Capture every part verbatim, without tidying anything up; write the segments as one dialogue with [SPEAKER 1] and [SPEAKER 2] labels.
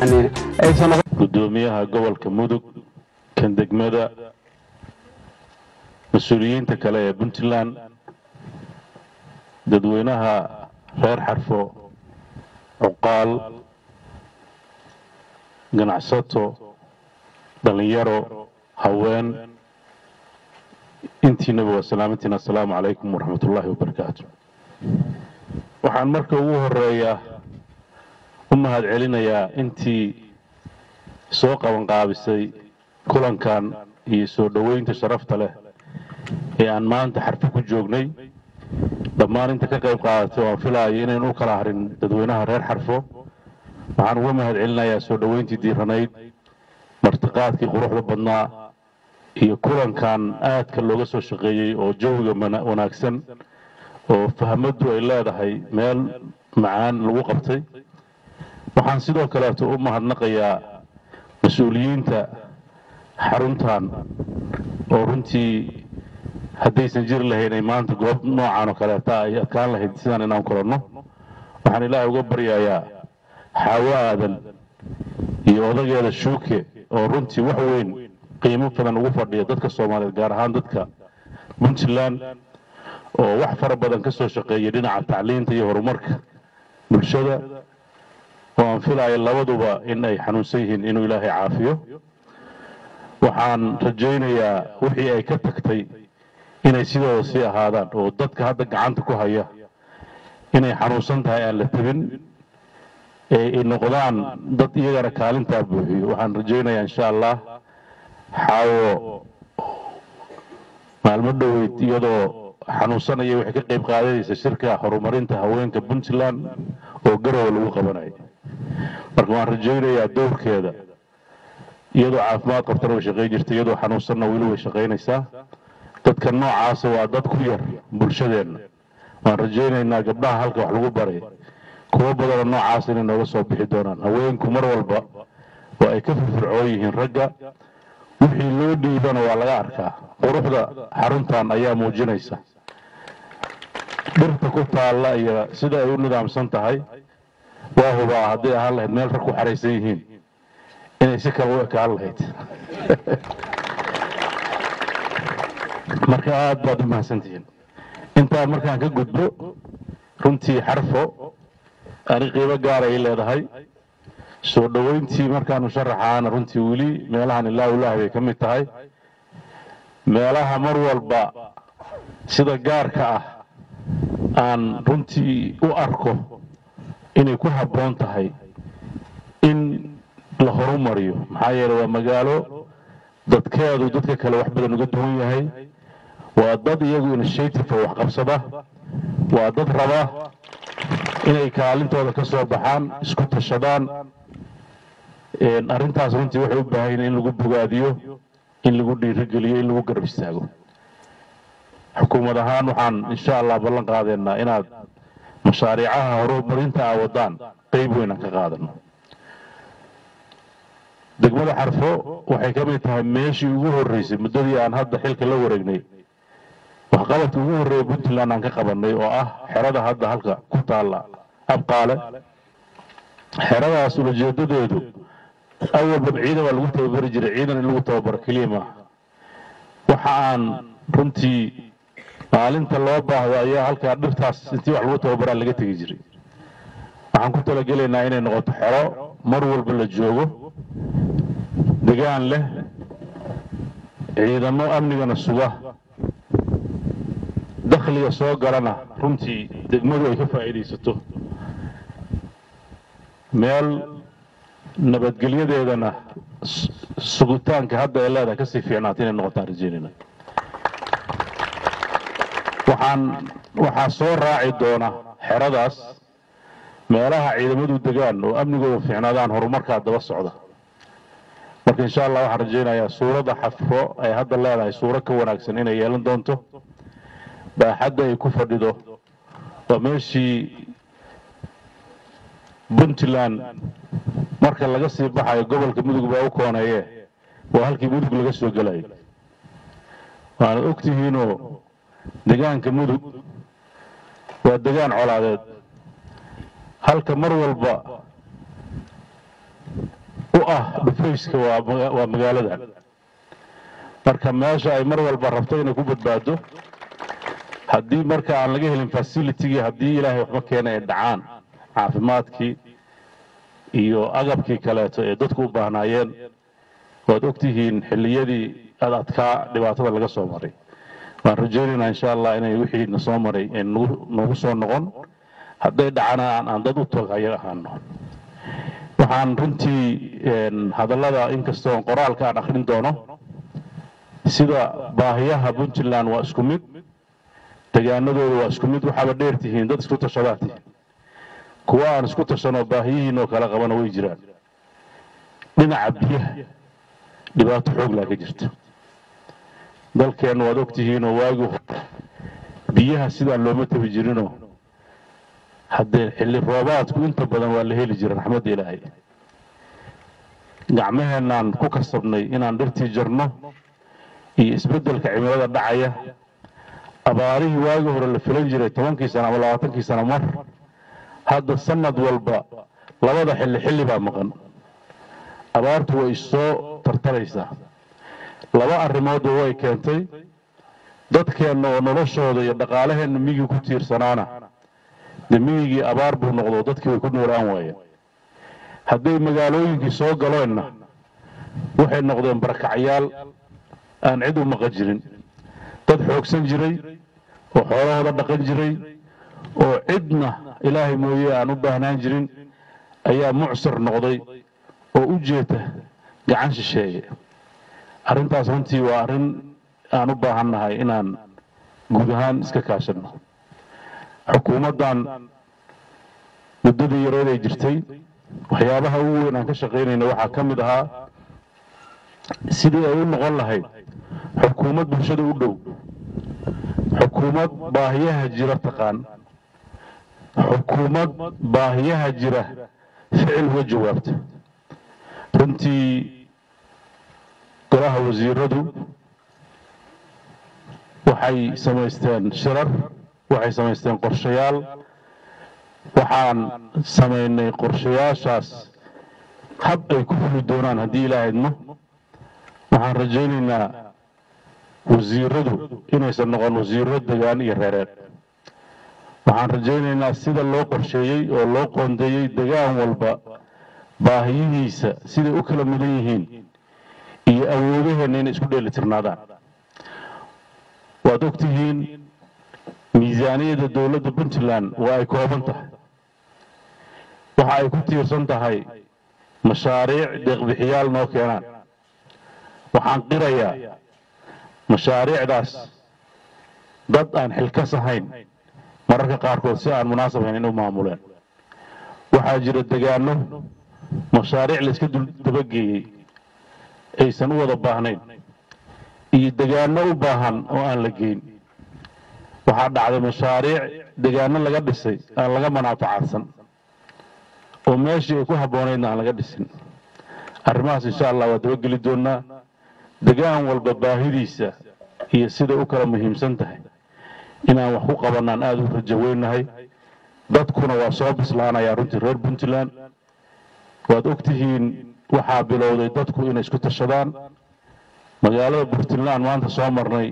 [SPEAKER 1] gudoomiyaha gobolka mudug kan degmada mas'uuliyiinta kale ee Puntland dadweynaha reer xarfo cuqaal ganacsato dhalinyaro haween intiinaba waa salaamantiin assalaamu calaykum waraxmatullaahi wabarakaatu waxaan marka ugu horeeyaa u mahad celinayaa intii soo qaban qaabisay kulankan iyo soo dhaweynta sharafta leh ee aan maanta xarfo ku joognay dhammaan inta ka qayb qaadatay oo filayo inaynu u kala harin dadweynaha reer xarfo waxaan uga mahad celinayaa soo dhaweyntii diiranayd martiqaadkii quruxda badnaa iyo kulankan aadka looga soo shaqeeyay oo jawiga wanaagsan oo fahmadu ay leedahay meel macaan lagu qabtay waxaan sidoo kale u mahadnaqayaa mas'uuliyiinta xaruntan oo runtii haddaysan jiri lahayn ay maanta goob noocan oo kale ay adkaan lahayd sidaan inaan kulanno waxaan ilaahay uga baryayaa xaawo aadan iyo odageeda shuuke oo runtii wax weyn qiimo badan ugu fadhiya dadka Soomaaliyeed gaar ahaan dadka Puntland oo wax fara badan ka soo shaqeeyay dhinaca tacliinta iyo horumarka bulshada oo aan filayo labaduba in ay xanuunsan yihiin inuu ilaahay caafiyo waxaan rajaynayaa wixii ay ka tagtay inay sidoo sii ahaadaan oo dadka hadda gacanta ku haya inay xanuunsan tahay aan la tabin ee noqdaan dad iyagana kaalinta buuxiyo waxaan rajaynayaa insha Allah xaawo maalmo dhaweyd iyadoo xanuunsanaya waxay ka qayb qaadanaysa shirka horumarinta haweenka Puntland oo garow lagu qabanayo marka waan rajaynayaa doorkeeda iyadoo caafimaad qabtana way shaqeyn jirtay iyadoo xanuunsanna weli way shaqeynaysaa dadka noocaas waa dad ku yar bulshadeena waan rajaynaynaa gabdhaha halka wax lagu baray kuwa badan noocaas inay nooga soo bixi doonaan haweenku mar walba waa ay ka firfircoon yihiin ragga wixii loo dhiibana waa laga arkaa quruxda xaruntan ayaa muujinaysa dhirta ku taalla iyo sida ay u nidaamsan tahay waa hubaa haddii ahaan lahayd meel rag ku xaraysan yihiin inay si kale u ekaan lahayd marka aad baad u mahadsantihiin intaa markaan ka gudbo runtii xarfo ani qiimo gaar ay leedahay soo dhaweyntii markaanu sharaxaana runtii weli meelahan ilaa ilaahay bay ka mid tahay meelaha mar walba sida gaarka ah aan runtii u arko inay ku habboon tahay in la horumariyo maxaa yeelay waa magaalo dadkeedu dadka kale wax badan uga duwan yahay waa dad iyagu initiative wax qabsada waa dad raba inay kaalintooda ka soo baxaan isku tashadaan een arintaas runtii waxay u baahan yihiin in lagu bogaadiyo in lagu dhiirigeliyo in lagu garab istaago xukuumad ahaan waxaan insha Allah ballan qaadeynaa inaad mashaariicaha horumarinta ay wadaan qayb weyn ka qaadano degmada xarfo waxay ka mid tahay meeshii ugu horeysay muddadii aan hadda xilka la wareegnay wax qabadka ugu horeeyay Puntland aan ka qabanay oo ah xerada hadda halka ku taala abqaale xeradaas ujeedadeedu awal badciida waa lagu tababari jiray ciidan in lagu tababaro kaliya waxa aan runtii maalinta loo baahdo ayaa halka dhirtaas intii wax lagu tababaraa laga tagi jiray waxaan ku talagelaynaa inay noqoto xero mar walba la joogo deegaan leh ciidamo amnigana suga dakhliga soo galana runtii degmadu ay ka faa'iideysato meel nabadgelyadeedana sugitaanka hadda ay leedahay ka sii fiicnaatay inay noqotaan rajaynayna waxaan waxaa soo raaci doona xeradaas meelaha ciidamadu degaan oo amnigooda fiicnaadaan horumarka daba socda marka insha Allah waxaan rajaynayaa suurada xafro ay hadda leedahay suuro ka wanaagsan inay yeelan doonto baaxadda ay ku fadhido waa meeshii Puntland marka laga sii baxayo gobolka mudug baa u koonaye waa halkii mudug laga soo galay waana ogtihiinoo deegaanka mudug waa deegaan colaadeed halka mar walba ah dhufayska waa magaalada marka meesha ay mar walba rabto inay ku badbaado haddii marka aan laga helin facility haddii ilaahay waxba keenay dhacaan caafimaadkii iyo agabkii kaleeto ee dadku u baahnaayeen waad ogtihiin xilliyadii adadkaa dhibaatada laga soo maray waan rajaynaynaa insha allah inay wixii na soo maray nagu soo noqon hadday dhacana aan dad u toogaya ahaano waxaan runtii hadallada inkastoo qoraalka aan akhrin doono sida baahiyaha puntland waa isku mid deegaanadooda waa isku mid waxaaba dheer tihiin dad isku tashadaati kuwa aan isku tashanoo baahiyihiinoo kala qabana way jiraan dhinaca biyaha dhibaato xoog laa ka jirta dalkeenna waad ogtihiinoo waagi biyaha sidaan looma tabi jirinoo haddee xilli roobaadku inta badan waa la heli jira raxmadda ilaahay gacmaheennaan ku kasabnay inaan dhirtii jarno iyo isbeddelka cimilada dhacaya abaarihii waagi hore la filan jiray tobankii sano ama labaatankii sano mar hadda sanad walba labada xilli xilli baa maqan abaartu way soo tartaraysaa laba arrimoodba way keentay dadkeenna oo noloshooda iyo dhaqaalaheenna miyigii ku tiirsanaana dee miyigii abaar buu noqdo dadkii way ku noolaan waayeen hadday magaalooyinkii soo galeenna waxay noqdeen barakacyaal aan cid u maqan jirin dad xoogsan jiray oo xoolahooda dhaqan jiray oo cidna ilaahay mooye aan u baahnaan jirin ayaa mucsir noqday oo u jeeta gacan shisheeye arrintaas runtii waa arrin aan u baahannahay inaan guud ahaan iska kaashanno xukuumaddan muddadii yareeday jirtay waxyaabaha ugu weyn aan ka shaqaynayna waxaa ka mid ahaa sidii ay u noqon lahayd xukuumad bulshada u dhow xukuumad baahiyaha jira taqaan xukuumad baahiyaha jira ficil uga jawaabta runtii golaha wasiiradu waxay samaysteen shirar waxay samaysteen qorshayaal waxaan samaynay qorshayaashaas hab ay ku fuli doonaan haddii ilaahay idmo waxaan rajaynaynaa wasiiradu inaysan noqon wasiiro degaan iyo reereed waxaan rajaynaynaa sida loo qorsheeyey oo loo qoondeeyey degaan walba baahiyihiisa siday u kala mudan yihiin iyo awoodaheenna inay isku dheelitirnaadaan waad ogtihiin miisaaniyadda dowladda puntland waa ay kooban tahay waxa ay ku tiirsan tahay mashaariic deeqbixiyaal noo keenaan waxaan qirayaa mashaariicdaas dad aan xilkas ahayn mararka qaarkood si aan munaasab ahayn inay u maamuleen waxaa jira degaano mashaariic layska dabageeyey aysan u wada baahnayn iyo degaano u baahan oo aan la geyn waxaa dhacday mashaariic degaano laga dhisay aan laga manaafacaadsan oo meeshii ay ku habboonaydna aan laga dhisin arrimahaas insha allah waa dabageli doonnaa degaan walba baahidiisa iyo siday u kala muhiimsan tahay inaan wax ku qabannaan aada u rajo weynahay dadkuna waa soo bislaanayaa runtii reer puntland waad ogtihiin waxaa bilowday dadku inay isku tashadaan magaalada puntland maanta soo marnay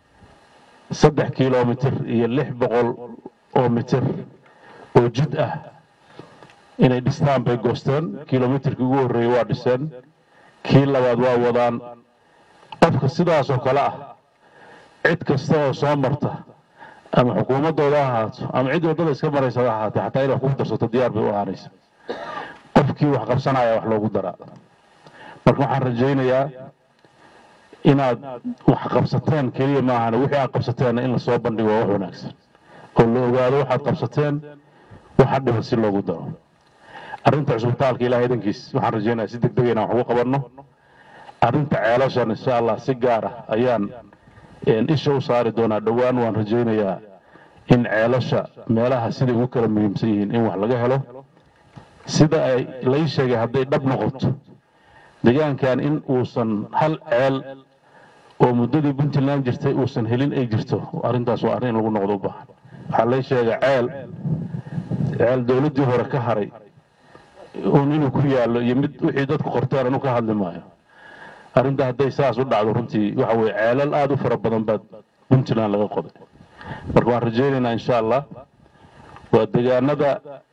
[SPEAKER 1] saddex kilomitir iyo lix boqol oo mitir oo jid ah inay dhistaan bay goosteen kilomitirkii ugu horreeyey waa dhiseen kii labaad waa wadaan qofka sidaasoo kale ah cid kasta oo soo marta ama xukuumaddooda ha ahaato ama cid waddada iska maraysa ha ahaatee xataa inay wax ku darsato diyaar bay u ahaanaysa qofkii wax qabsanaya wax loogu daraa marka waxaan rajaynayaa inaad wax qabsateen keliya maahane wixii aad qabsateenna in lasoo bandhigo waa wax wanaagsan oo la ogaado waxaad qabsateen waxa dhiban si loogu daro arrinta cusbitaalka ilahay idankiis waxaan rajaynayaa si degdeg inaan wax ugu qabanno arrinta ceelashan insha allah si gaar ah ayaan isha u saari doonaa dhowaan waan rajaynayaa in ceelasha meelaha siday ugu kala muhiimsan yihiin in wax laga helo sida ay lay sheegay hadday dhab noqoto deegaankan in uusan hal ceel oo muddadii puntland jirtay uusan helin ay jirto arrintaas waa arrin lagu noqdo u baahan waxaa lay sheegay ceel ceel dowladdii hore ka haray uun inuu ku yaallo iyo mid wixii dadku qorteen anu ka hadli maayo arrinta hadday saas u dhacdo runtii waxa weeye ceelal aad u fara badan baad puntland laga qoday marka waan rajaynaynaa insha allah waa deegaanada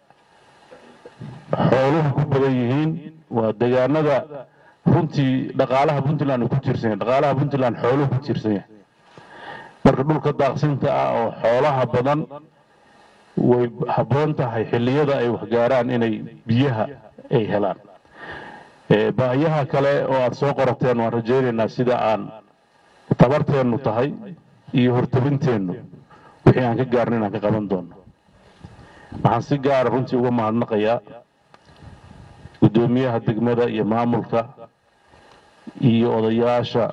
[SPEAKER 1] xooluhu ku badan yihiin waa deegaanada runtii dhaqaalaha puntland uu ku tiirsan yahay dhaqaalaha puntland xooluhu ku tiirsan yahay marka dhulka daaqsinta ah oo xoolaha badan way habboon tahay xilliyada ay wax gaaraan inay biyaha ay helaan baahiyaha kale oo aad soo qorateen waan rajaynaynaa sida aan tabarteennu tahay iyo hortabinteennu wixii aan ka gaarna inaan ka qaban doono waxaan si gaara runtii uga mahadnaqayaa guddoomiyaha degmada iyo maamulka iyo odayaasha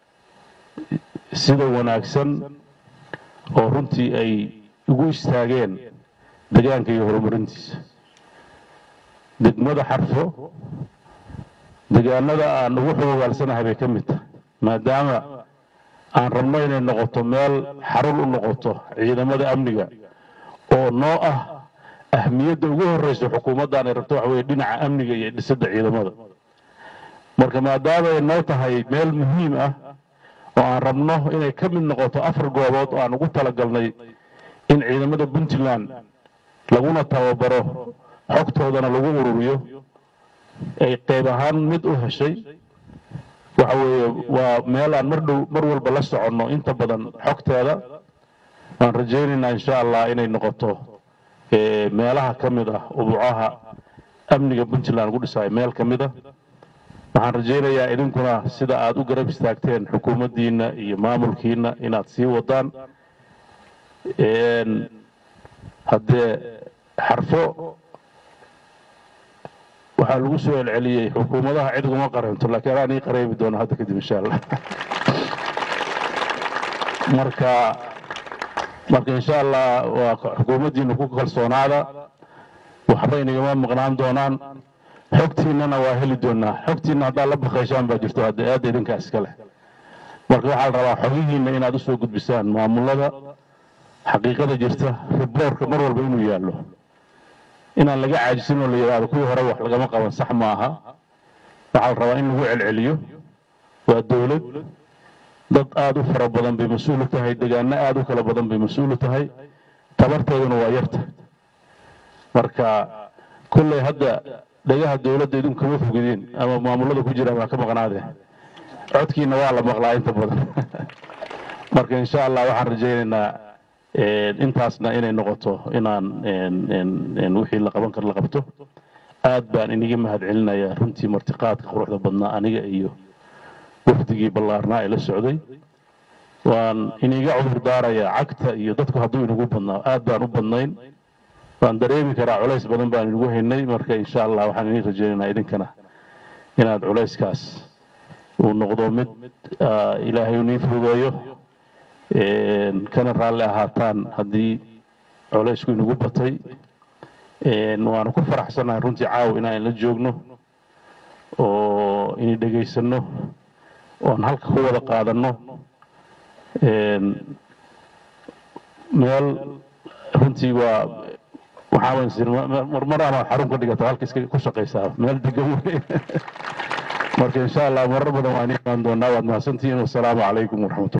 [SPEAKER 1] sida wanaagsan oo runtii ay ugu istaageen deegaanka iyo horumarintiisa degmada xarfo deegaanada aan ugu xogogaalsanahay bay ka mid tahay maadaama aan rabno inay noqoto meel xarun u noqoto ciidamada amniga oo noo ah ahmiyadda ugu horreysa xukuumaddan ay rabto waxa weeye dhinaca amniga iyo dhisidda ciidamada marka maadaama ay noo tahay meel muhiim ah oo aan rabno inay ka mid noqoto afar goobood oo aan ugu talagalnay in ciidamada puntland laguna tababaro xogtoodana lagu ururiyo ay qayb ahaan mid u heshay waxa weeye waa meel aan mar dhow mar walba la soconno inta badan xogteeda waan rajaynaynaa insha allah inay noqoto meelaha ka mid ah ubucaha amniga puntland ugu dhisayo meel ka mid ah waxaan rajaynayaa idinkuna sida aad u garab istaagteen xukuumaddiina iyo maamulkiina inaad sii wadaan haddee xarfo waxaa lagu soo celceliyey xukuumadaha cid uguma qareento laakiin anaa ii qareemi doono hadda kadib insha allah marka marka insha allah waa xukuumaddiina ku kalsoonaada waxba inagama maqnaan doonaan xogtiinana waa heli doonaa xogtiina haddaad la baqayshaan baa jirto hadda aadda idinkaa iska leh marka waxaa la rabaa xogihiina inaad usoo gudbisaan maamulada xaqiiqada jirta riboorka mar walba inuu yaallo inaan laga caajisin oo la yidhaahdo kuwii hore wax lagama qaban sax ma aha waxaa la rabaa in lagu celceliyo waa dowlad dad aad u fara badan bay mas-uul u tahay deegaano aad u kala badan bay mas-uul u tahay tabarteeduna waa yarta marka kulley hadda dhagaha dowladda idinku kama fogideen ama maamulada ku jiraan waa ka maqnaadeen codkiina waa la maqlaa inta badan marka insha allah waxaan rajaynaynaa intaasna inay noqoto inaan wixii la qaban karo la qabto aad baan iniga mahadcelinayaa runtii martiqaadka quruxda badnaa aniga iyo wafdigii ballaarnaa ee la socday waan iniga cudur daarayaa cagta iyo dadku hadduu inagu badnaa aad baan u badnayn waan dareemi karaa culays badan baan inagu haynay marka insha allah waxaan idin rajaynaynaa idinkana inaad culayskaas uu noqdo mid ilaahay uu niin fududeeyo kana raalli ahaataan haddii culaysku inagu batay waanu ku faraxsanahay runtii caaw inaan la joogno oo inay dhegaysanno oon halka ku wada qaadanno meel runtii waa waxaa marmar ama xarun ka dhigata halka iska ku shaqaysaa meel degan wey marka insha allah marar badan waan imaan doonaa waad mahadsantihiin wasalaamu calaykum waraxmatulla